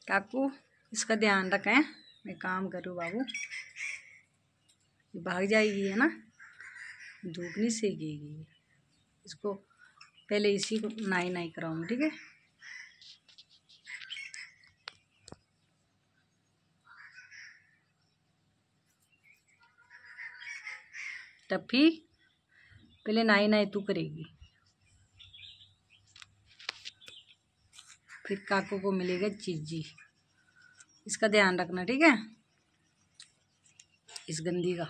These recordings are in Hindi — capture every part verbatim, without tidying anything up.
काकू इसका ध्यान रखें, मैं काम करूँ बाबू, भाग जाएगी है ना, धूप नहीं सेकेगी। इसको पहले इसी को नाई नाई कराऊंगी, ठीक है। टप्पी पहले नाई नाई तू करेगी, फिर काकू को मिलेगा चीजी। इसका ध्यान रखना, ठीक है, इस गंदी का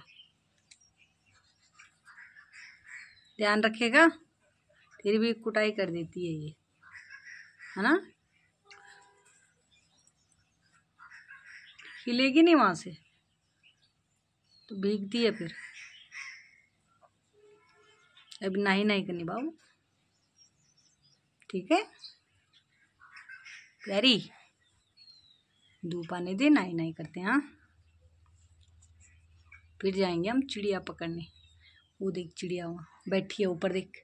ध्यान रखेगा। फिर भी कुटाई कर देती है ये, है ना। हिलेगी नहीं वहां से तो भीगती है फिर। अभी नहीं नहीं करनी बाबू, ठीक है प्यारी, धूप आने दे, नाई नाई करते हैं। हाँ, फिर जाएंगे हम चिड़िया पकड़ने। वो देख चिड़िया वहाँ बैठी है ऊपर, देख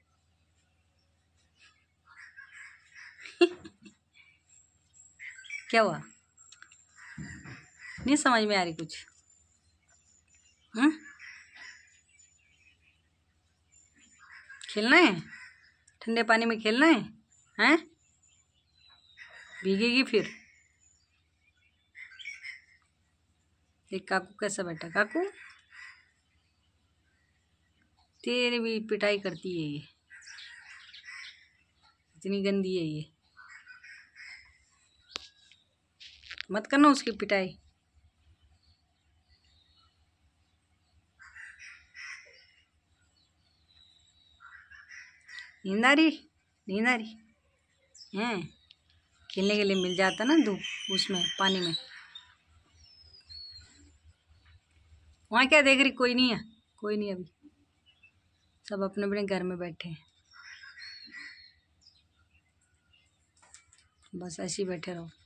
क्या हुआ, नहीं समझ में आ रही कुछ। हम्म, खेलना है, ठंडे पानी में खेलना है, हैं भीगेगी फिर। देख काकू कैसा बैठा, काकू तेरी भी पिटाई करती है ये, इतनी गंदी है ये, मत करना उसकी पिटाई। नींद आ रही, नींद आ रही हैं, खेलने के लिए मिल जाता ना धूप उसमें पानी में। वहाँ क्या देख रही, कोई नहीं है, कोई नहीं, अभी सब अपने अपने घर में बैठे हैं, बस ऐसे ही बैठे रहो।